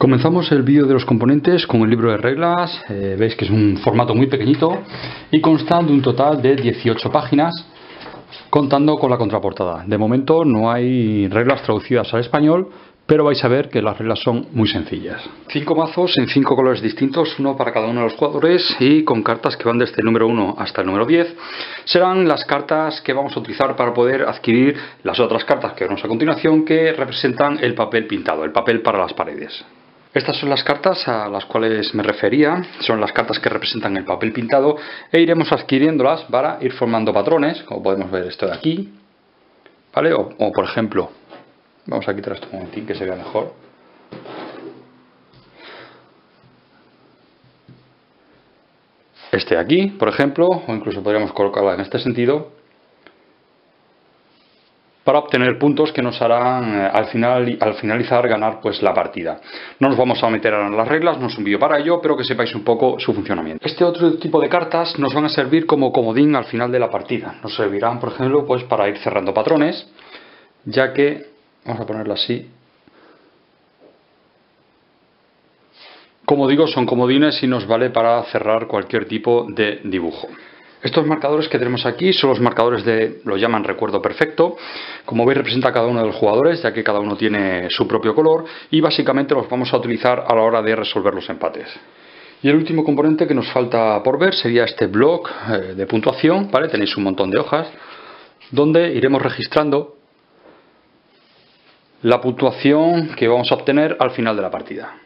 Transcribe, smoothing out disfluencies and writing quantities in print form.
Comenzamos el vídeo de los componentes con el libro de reglas. Veis que es un formato muy pequeñito y consta de un total de 18 páginas, contando con la contraportada. De momento no hay reglas traducidas al español, pero vais a ver que las reglas son muy sencillas. 5 mazos en 5 colores distintos, uno para cada uno de los jugadores y con cartas que van desde el número 1 hasta el número 10. Serán las cartas que vamos a utilizar para poder adquirir las otras cartas que vemos a continuación, que representan el papel pintado, el papel para las paredes. Estas son las cartas a las cuales me refería, son las cartas que representan el papel pintado e iremos adquiriéndolas para ir formando patrones, como podemos ver esto de aquí, ¿vale? O por ejemplo, vamos a quitar esto un momentín que se vea mejor. Este de aquí, por ejemplo, o incluso podríamos colocarla en este sentido, para obtener puntos que nos harán al finalizar ganar pues la partida. No nos vamos a meter a las reglas, no es un vídeo para ello, pero que sepáis un poco su funcionamiento. Este otro tipo de cartas nos van a servir como comodín al final de la partida. Nos servirán, por ejemplo, pues para ir cerrando patrones, ya que, vamos a ponerlo así, como digo, son comodines y nos vale para cerrar cualquier tipo de dibujo. Estos marcadores que tenemos aquí son los marcadores lo llaman recuerdo perfecto. Como veis, representa a cada uno de los jugadores, ya que cada uno tiene su propio color, y básicamente los vamos a utilizar a la hora de resolver los empates. Y el último componente que nos falta por ver sería este bloc de puntuación, ¿vale? Tenéis un montón de hojas donde iremos registrando la puntuación que vamos a obtener al final de la partida.